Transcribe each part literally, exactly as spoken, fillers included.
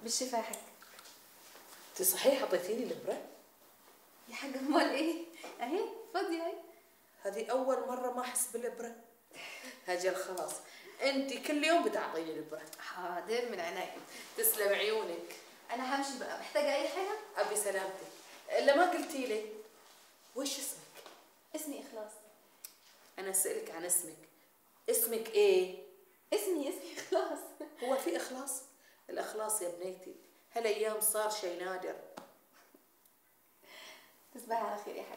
بالشفا يا حاج. انت صحيح حطيتي لي الابره؟ يا حاج امال ايه؟ اهي فاضيه اهي. هذه اول مره ما احس بالابره. هاجل خلاص، انت كل يوم بتعطيني الابره. حاضر من عينيا. تسلم عيونك. انا همشي بقى، محتاجه اي حاجه؟ ابي سلامتك. الا ما قلتي لي وش اسمك؟ اسمي اخلاص. انا اسالك عن اسمك، اسمك ايه؟ اسمي اسمي اخلاص. هو في اخلاص؟ الاخلاص يا بنيتي هالايام صار شيء نادر. تصبحي على خير يا حاج.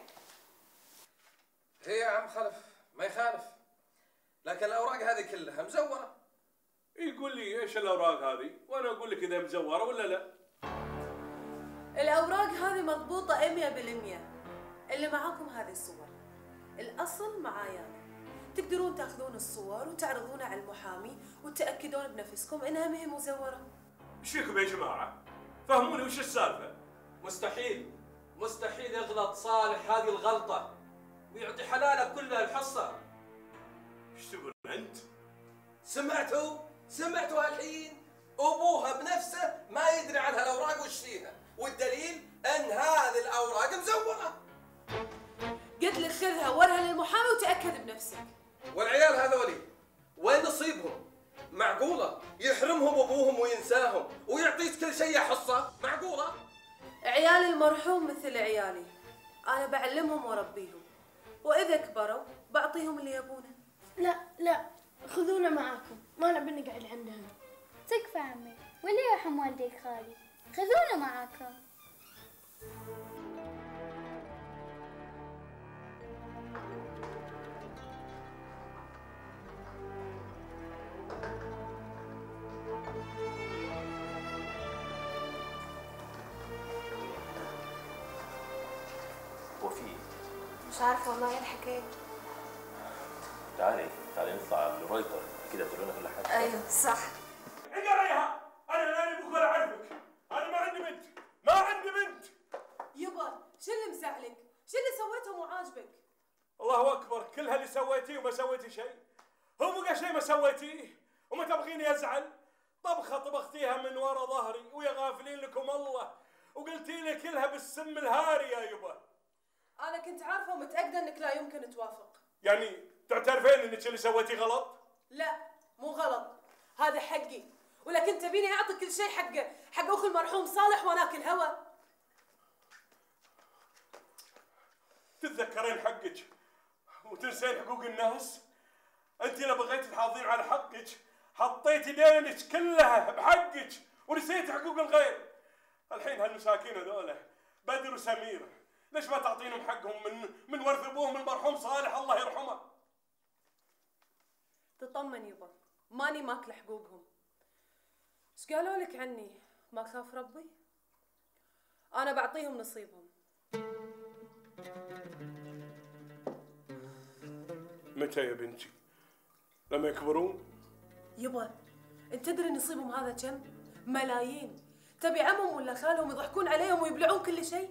هي يا عم خلف ما يخالف، لكن الاوراق هذه كلها مزوره. يقول لي ايش الاوراق هذه وانا اقول لك اذا مزوره ولا لا. الاوراق هذه مضبوطه مية بالمية. اللي معاكم هذه الصور، الاصل معايا أنا. تقدرون تاخذون الصور وتعرضونها على المحامي وتاكدون بنفسكم انها ما هي مزوره. ايش فيكم يا جماعه؟ فهموني وش السالفه؟ مستحيل مستحيل يغلط صالح هذه الغلطه ويعطي حلاله كلها الحصه. ايش تقول انت؟ سمعتوا؟ سمعتوا الحين؟ ابوها بنفسه ما يدري عن هالاوراق وش فيها، والدليل ان هذه الاوراق مزوره. قلت لك خذها ورها للمحامي وتاكد بنفسك. والعيال هذولي وين نصيبهم؟ معقوله يحرمهم ابوهم وينساهم ويعطيك كل شيء حصه؟ معقوله؟ عيال المرحوم مثل عيالي، انا بعلمهم واربيهم، واذا كبروا بعطيهم اللي يبونه. لا لا، خذونا معاكم، ما نبي نقعد عندهم. تكفى عمي، واللي يرحم والديك خالي، خذونا معاكم. وفي مش عارفه والله ايه الحكايه. تعالي تعالي نطلع لرويتر كده تقول لنا كل حاجه. ايوه صح. اقرا عليها، انا لا ابوك ولا اعرفك، انا ما عندي بنت، ما عندي بنت. يبا شو اللي مزعلك؟ شو اللي سويته مو عاجبك؟ الله اكبر، كل هاللي سويتيه وما سويتي شيء. هو بقى شيء ما سويتيه وما تبغيني ازعل؟ طبخه طبختيها من ورا ظهري ويا غافلين لكم الله، وقلتي لي كلها بالسم الهاري يا يبا. انا كنت عارفه ومتاكده انك لا يمكن توافق. يعني تعترفين انك اللي سويتيه غلط؟ لا مو غلط، هذا حقي، ولكن تبيني اعطي كل شيء حقه حق اخو المرحوم صالح وناكل هوا. تتذكرين حقك وتنسين حقوق الناس؟ انت لو بغيتي تحافظين على حقك حطيتي دينك كلها بحقك ونسيتي حقوق الغير. الحين هالمساكين هذولا بدر وسميره ليش ما تعطينهم حقهم من من ورث ابوهم المرحوم صالح الله يرحمه؟ تطمن يبا، ماني ماكله حقوقهم. ايش قالوا لك عني؟ ما خاف ربي؟ انا بعطيهم نصيبهم. متى يا بنتي؟ لما يكبرون؟ يبا انت تدري نصيبهم هذا كم؟ ملايين. تبي عمهم ولا خالهم يضحكون عليهم ويبلعون كل شيء؟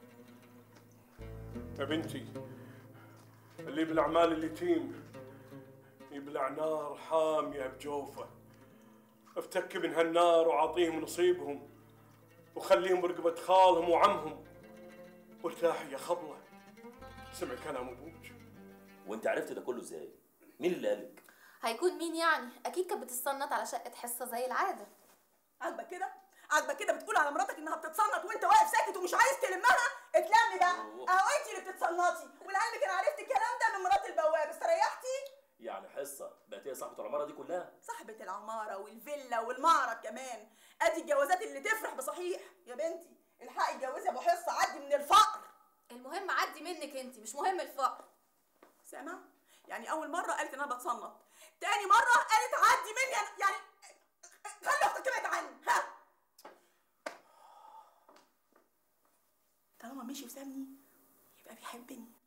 يا بنتي اللي بالاعمال اليتيم يبلع نار حاميه بجوفه. افتك من هالنار وعطيهم نصيبهم وخليهم برقبه خالهم وعمهم وارتاحي يا خبله. سمع كلام ابوك. وانت عرفت ده كله ازاي؟ مين اللي قالك؟ هيكون مين يعني؟ اكيد كانت بتصنت على شقه حصه زي العاده. عاجبك كده؟ عاجبك كده بتقول على مراتك انها بتتصنط وانت واقف ساكت ومش عايز تلمها؟ اتلمي بقى. اهو انت اللي بتتصنطي، ولعلمك انا عرفت الكلام ده من مرات البواب. استريحتي؟ يعني حصه بقت هي صاحبه العماره دي كلها؟ صاحبه العماره والفيلا والمعرض كمان. ادي الجوازات اللي تفرح بصحيح. يا بنتي الحقي اتجوزي ابو حصه، عدي من الفقر. المهم عدي منك انت، مش مهم الفقر. سامع؟ يعني اول مره قالت ان انا بتصنط، تاني مره قالت عدي مني أنا. يعني خلي اختك تبعد عني. ها طالما مشي وسابني يبقى بيحبني.